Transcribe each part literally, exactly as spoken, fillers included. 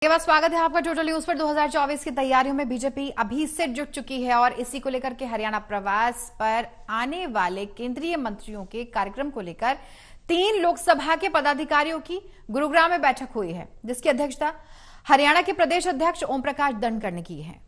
के बाद स्वागत है आपका टोटल न्यूज पर। दो हज़ार चौबीस की तैयारियों में बीजेपी अभी से जुट चुकी है और इसी को लेकर के हरियाणा प्रवास पर आने वाले केंद्रीय मंत्रियों के कार्यक्रम को लेकर तीन लोकसभा के पदाधिकारियों की गुरुग्राम में बैठक हुई है, जिसकी अध्यक्षता हरियाणा के प्रदेश अध्यक्ष ओम प्रकाश धनखड़ ने की है।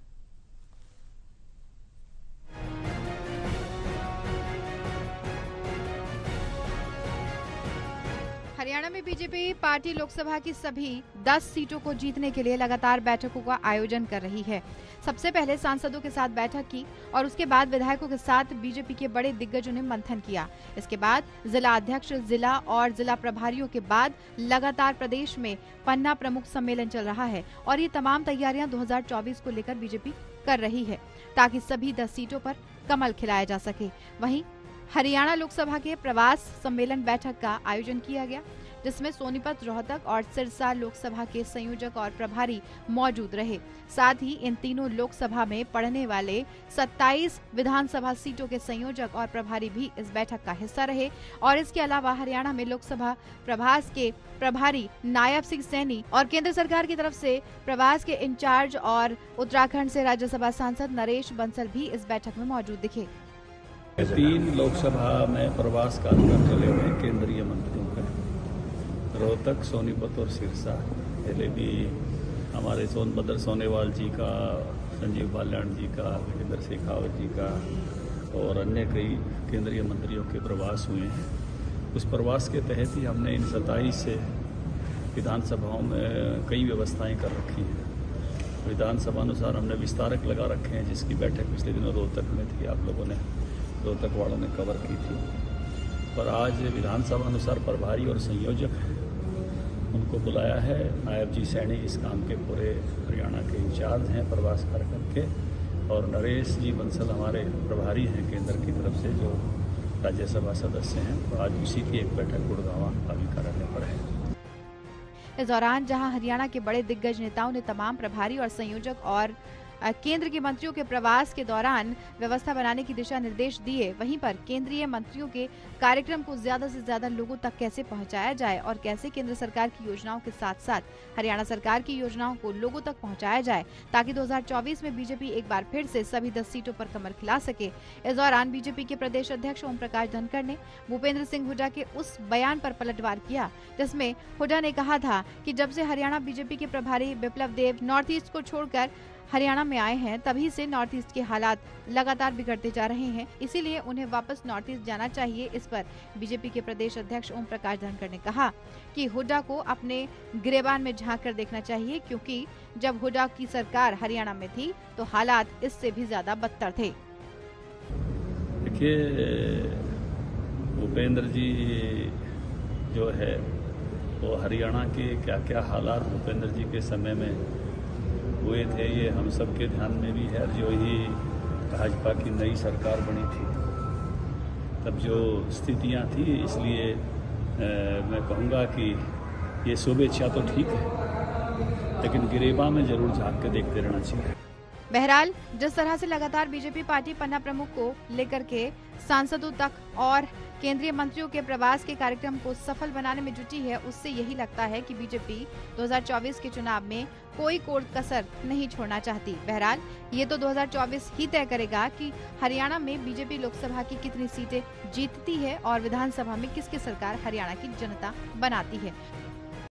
हरियाणा में बीजेपी पार्टी लोकसभा की सभी दस सीटों को जीतने के लिए लगातार बैठकों का आयोजन कर रही है। सबसे पहले सांसदों के साथ बैठक की और उसके बाद विधायकों के साथ बीजेपी के बड़े दिग्गजों ने मंथन किया। इसके बाद जिला अध्यक्ष, जिला और जिला प्रभारियों के बाद लगातार प्रदेश में पन्ना प्रमुख सम्मेलन चल रहा है और ये तमाम तैयारियां दो हज़ार चौबीस को लेकर बीजेपी कर रही है ताकि सभी दस सीटों पर कमल खिलाया जा सके। वहीं हरियाणा लोकसभा के प्रवास सम्मेलन बैठक का आयोजन किया गया, जिसमें सोनीपत, रोहतक और सिरसा लोकसभा के संयोजक और प्रभारी मौजूद रहे। साथ ही इन तीनों लोकसभा में पड़ने वाले सत्ताईस विधानसभा सीटों के संयोजक और प्रभारी भी इस बैठक का हिस्सा रहे। और इसके अलावा हरियाणा में लोकसभा प्रभास के प्रभारी नायब सिंह सैनी और केंद्र सरकार की तरफ से प्रवास के इंचार्ज और उत्तराखंड से राज्यसभा सांसद नरेश बंसल भी इस बैठक में मौजूद दिखे। तीन लोकसभा में प्रवास कार्यक्रम चले हुए केंद्रीय मंत्रियों का, रोहतक, सोनीपत और सिरसा। पहले भी हमारे सोनभद्र सोनेवाल जी का, संजीव बाल्याण जी का, वीरेंद्र शेखावत जी का और अन्य कई केंद्रीय मंत्रियों के प्रवास हुए हैं। उस प्रवास के तहत ही हमने इन सत्ताईस से विधानसभाओं में कई व्यवस्थाएं कर रखी हैं। विधानसभा अनुसार हमने विस्तारक लगा रखे हैं, जिसकी बैठक पिछले दिनों रोहतक में थी, आप लोगों ने रोहतक वालों ने कवर की थी। पर आज विधानसभा अनुसार प्रभारी और संयोजक उनको बुलाया है। नायब जी सैनी इस काम के पूरे हरियाणा के इंचार्ज हैं प्रवास कार्यक्रम के, और नरेश जी बंसल हमारे प्रभारी हैं केंद्र की तरफ से, जो राज्यसभा सदस्य हैं। तो आज उसी की एक बैठक गुड़गांव पावी कार्यालय पर है। इस दौरान जहां हरियाणा के बड़े दिग्गज नेताओं ने तमाम प्रभारी और संयोजक और केंद्र के मंत्रियों के प्रवास के दौरान व्यवस्था बनाने की दिशा निर्देश दिए, वहीं पर केंद्रीय मंत्रियों के कार्यक्रम को ज्यादा से ज्यादा लोगों तक कैसे पहुंचाया जाए और कैसे केंद्र सरकार की योजनाओं के साथ साथ हरियाणा सरकार की योजनाओं को लोगों तक पहुंचाया जाए, ताकि दो हज़ार चौबीस में बीजेपी एक बार फिर से सभी दस सीटों पर कमर खिला सके। इस दौरान बीजेपी के प्रदेश अध्यक्ष ओम प्रकाश धनखड़ ने भूपेंद्र सिंह हुड्डा के उस बयान पर पलटवार किया, जिसमें हुड्डा ने कहा था कि जब से हरियाणा बीजेपी के प्रभारी बिप्लब देब नॉर्थ ईस्ट को छोड़कर हरियाणा में आए हैं, तभी से नॉर्थ ईस्ट के हालात लगातार बिगड़ते जा रहे हैं, इसीलिए उन्हें वापस नॉर्थ ईस्ट जाना चाहिए। इस पर बीजेपी के प्रदेश अध्यक्ष ओम प्रकाश धनखड़ ने कहा कि हुड्डा को अपने गिरेबान में झांक कर देखना चाहिए, क्योंकि जब हुड्डा की सरकार हरियाणा में थी तो हालात इससे भी ज्यादा बदतर थे। देखिए, भूपेंद्र जी जो है वो हरियाणा के क्या क्या हालात भूपेंद्र जी के समय में हुए थे, ये हम सबके ध्यान में भी है। जो ही भाजपा की नई सरकार बनी थी तब जो स्थितियां थी, इसलिए आ, मैं कहूँगा कि ये शुभेच्छा तो ठीक है, लेकिन गिरेबा में जरूर झांक के देखते रहना चाहिए। बहरहाल, जिस तरह से लगातार बीजेपी पार्टी पन्ना प्रमुख को लेकर के सांसदों तक और केंद्रीय मंत्रियों के प्रवास के कार्यक्रम को सफल बनाने में जुटी है, उससे यही लगता है कि बीजेपी दो हज़ार चौबीस के चुनाव में कोई कोर कसर नहीं छोड़ना चाहती। बहरहाल, ये तो दो हज़ार चौबीस ही तय करेगा कि हरियाणा में बीजेपी लोकसभा की कितनी सीटें जीतती है और विधानसभा में किसकी सरकार हरियाणा की जनता बनाती है।